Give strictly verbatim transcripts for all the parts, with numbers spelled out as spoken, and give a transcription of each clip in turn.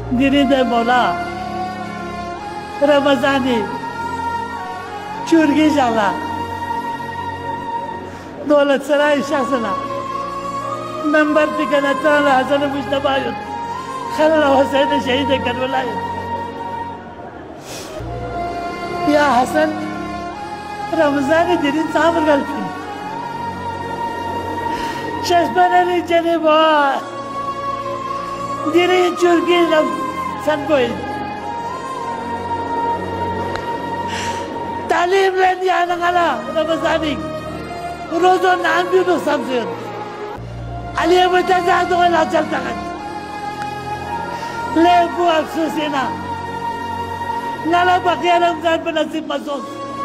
گرید مولا رمضانی چورگی جالا دولت سرای شخصنا منبر تکنتان حسن مجتبایت خلال حسین شهید کربلایت یا حسن رمضانی دیرین سامر گلپین ششبانه جنبا دیرین چورگی لم سنگوید تعلیم لن یانا غلا رمضانی روزو نام بیونو سمسید علی متزاد ولا چلتغت لیبو افسوسینا نالا بقیه رمضان بنصیب مسوس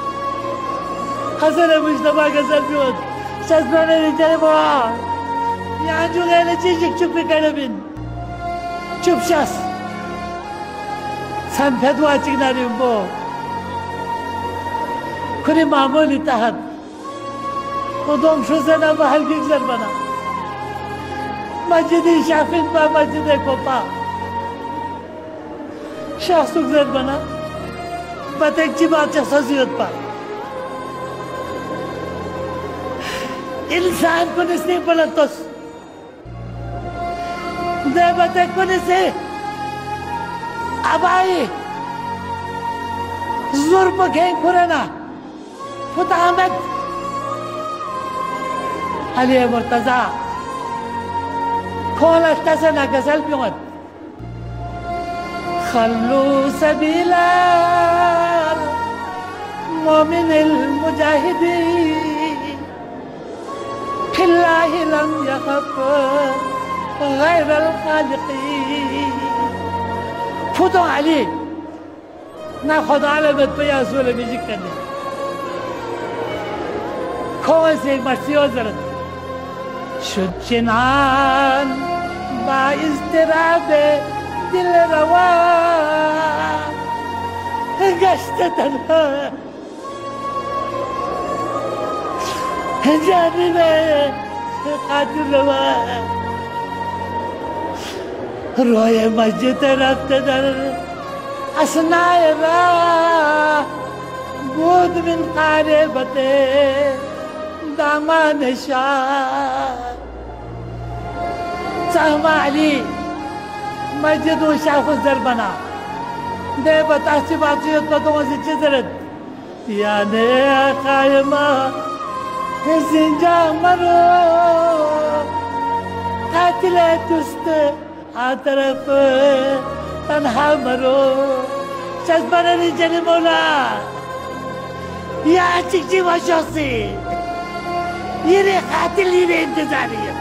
حسن مجتبا غزل بیود شزبانه ریجل بوا یان جو غیل چیزک چوپی کربین چوب شاس سن فدوا چکناریم بو کنی معمولی تحت خودم شو زنا با هلگی گذر بنا مسجدی شافین با مسجد کوپا شخصو گذر بنا باتک چی بات سازیت پا इंसान को निस्ने पलटोस देवते को निसे अबाई जोर पके खुरना फुता अहमद अली मुर्तजा खोल अष्टसना गजल बिगत خلوا سبيل المؤمن المجاهدين الله لم يخف غير الخالقين فوتوا عليه ناخذ على بياس ولا بيجيك كده كوزي مرسيو زرد شد جنان با اضطراب دل روا گشت تنها جانب قاتل روا روی مسجد رفت در اثناء راه بود من قاربت دامان شاه سهم علی مسجد و شاخ زربنا ده بتاسی باتیت بدون سے چیزرد یعنی قائمہ زنجا مرو قاتل دوست آطرف تنها مرو شزبان رجل مولا یا چک چی وشوسی یه قاتل یه انتظاریت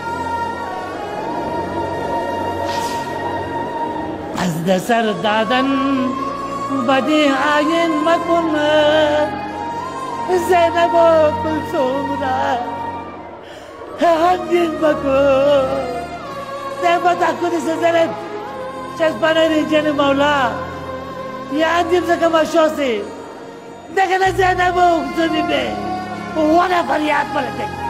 از دسر دادن بدی آین مکن زینب و کلثوم را همدین بکن نعمت اکنی سزرد چشمان ریجن مولا یا اندیم سکم اشوسی نگن زینب و کلثومی بی وانا فریاد پلتک